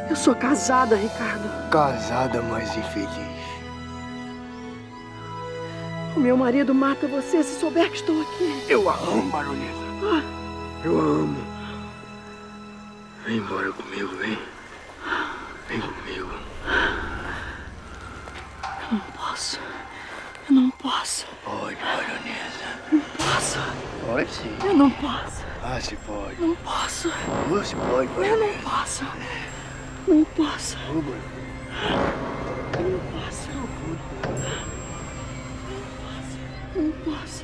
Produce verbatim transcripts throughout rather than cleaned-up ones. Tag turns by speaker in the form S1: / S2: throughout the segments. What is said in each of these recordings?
S1: Eu sou casada, Ricardo.
S2: Casada, mas infeliz.
S1: O meu marido mata você se souber que estou aqui.
S2: Eu a amo, baronesa.
S1: Ah.
S2: Eu a amo. Vem embora comigo, vem. Vem comigo.
S1: Eu não posso. Eu não posso.
S2: Pode, baronesa.
S1: Não posso.
S2: Pode sim.
S1: Eu não posso.
S2: Ah, se pode.
S1: Não posso.
S2: Você pode, baronesa.
S1: Eu não posso. Não posso.
S2: Ô, baronesa.
S1: Eu não posso. Não posso.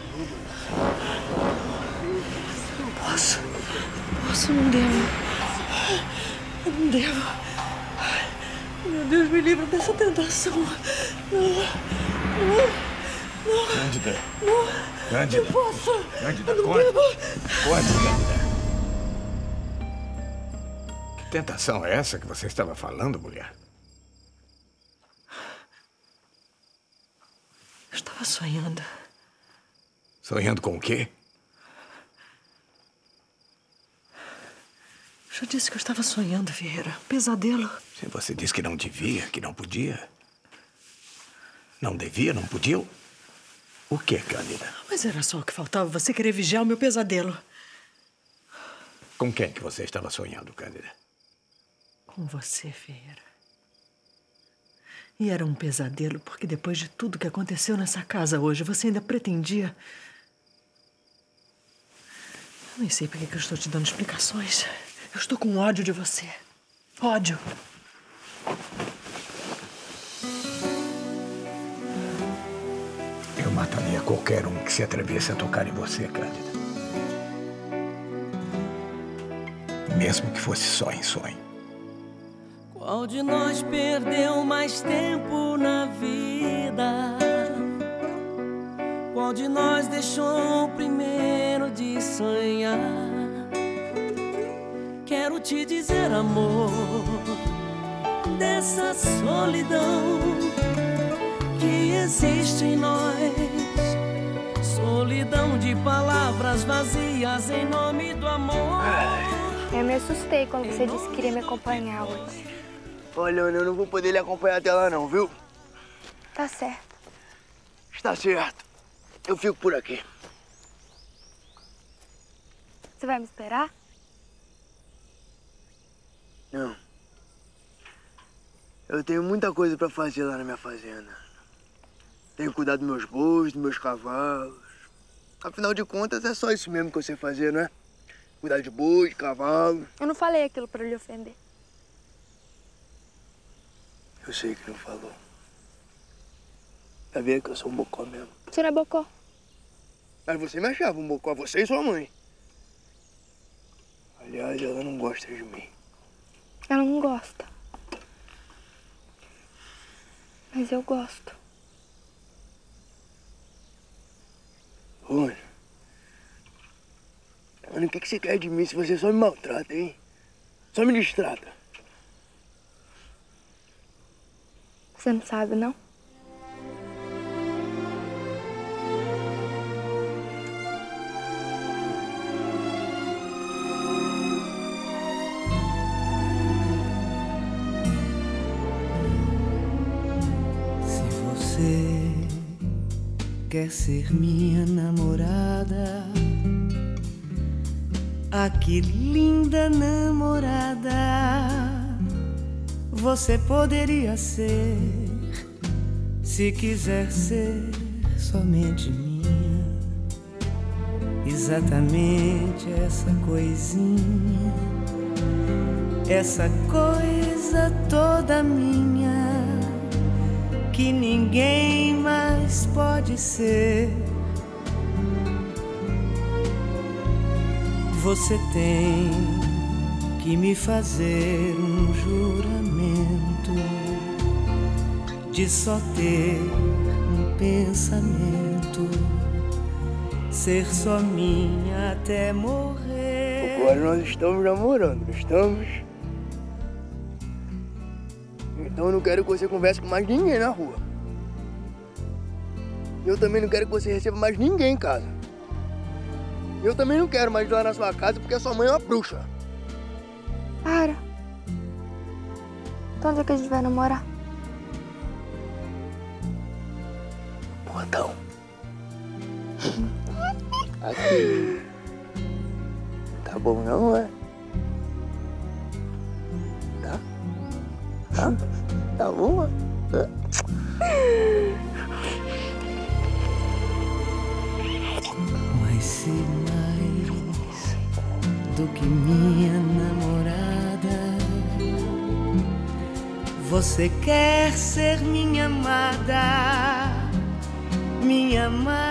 S1: Não posso. Não posso, não devo. Eu não devo. Meu Deus, me livra dessa tentação. Não. Não. Não.
S3: Cândida.
S1: Não.
S3: Cândida.
S1: Não posso.
S3: Cândida,
S1: eu não
S3: conte.
S1: devo.
S3: Conte, Cândida. Que tentação é essa que você estava falando, mulher?
S1: Eu estava sonhando.
S3: Sonhando com o quê?
S1: Eu já disse que eu estava sonhando, Vieira. Um pesadelo.
S3: Se você disse que não devia, que não podia. Não devia, não podia. O que, Cândida?
S1: Mas era só o que faltava, você querer vigiar o meu pesadelo.
S3: Com quem que você estava sonhando, Cândida?
S1: Com você, Vieira. E era um pesadelo porque depois de tudo que aconteceu nessa casa hoje, você ainda pretendia... Eu nem sei por que eu estou te dando explicações. Eu estou com ódio de você. Ódio.
S3: Eu mataria qualquer um que se atrevesse a tocar em você, Cândida. Mesmo que fosse só em sonho.
S4: Qual de nós perdeu mais tempo na vida? Qual de nós deixou primeiro de sonhar? Quero te dizer, amor, dessa solidão que existe em nós. Solidão de palavras vazias em nome do amor.
S5: Eu me assustei quando você disse que queria me acompanhar hoje.
S2: Olha, eu não vou poder lhe acompanhar até lá não, viu?
S5: Tá certo.
S2: Está certo. Eu fico por aqui.
S5: Você vai me esperar?
S2: Não. Eu tenho muita coisa pra fazer lá na minha fazenda. Tenho que cuidar dos meus bois, dos meus cavalos. Afinal de contas, é só isso mesmo que eu sei fazer, não é? Cuidar de boi, de cavalo.
S5: Eu não falei aquilo pra lhe ofender.
S2: Eu sei que não falou. Tá vendo que eu sou um bocó mesmo?
S5: Você não é bocó.
S2: Mas você me achava um bocó, você e sua mãe. Aliás, ela não gosta de mim.
S5: Ela não gosta. Mas eu gosto.
S2: Rony. Mano, o que que você quer de mim se você só me maltrata, hein? Só me distrata.
S5: Você não sabe, não?
S4: Quer ser minha namorada? Ah, que linda namorada você poderia ser, se quiser ser somente minha. Exatamente essa coisinha, essa coisa toda minha, que ninguém mais pode ser. Você tem que me fazer um juramento de só ter um pensamento, ser só minha até morrer.
S2: Agora nós estamos namorando, estamos? Então eu não quero que você converse com mais ninguém na rua. Eu também não quero que você receba mais ninguém em casa. Eu também não quero mais ir lá na sua casa porque a sua mãe é uma bruxa.
S5: Para. Então onde é que a gente vai namorar?
S2: Portão. Aqui. Tá bom não, é? Tá? Tá? Tá bom? É?
S4: Mas se mais do que minha namorada, você quer ser minha amada, minha amada.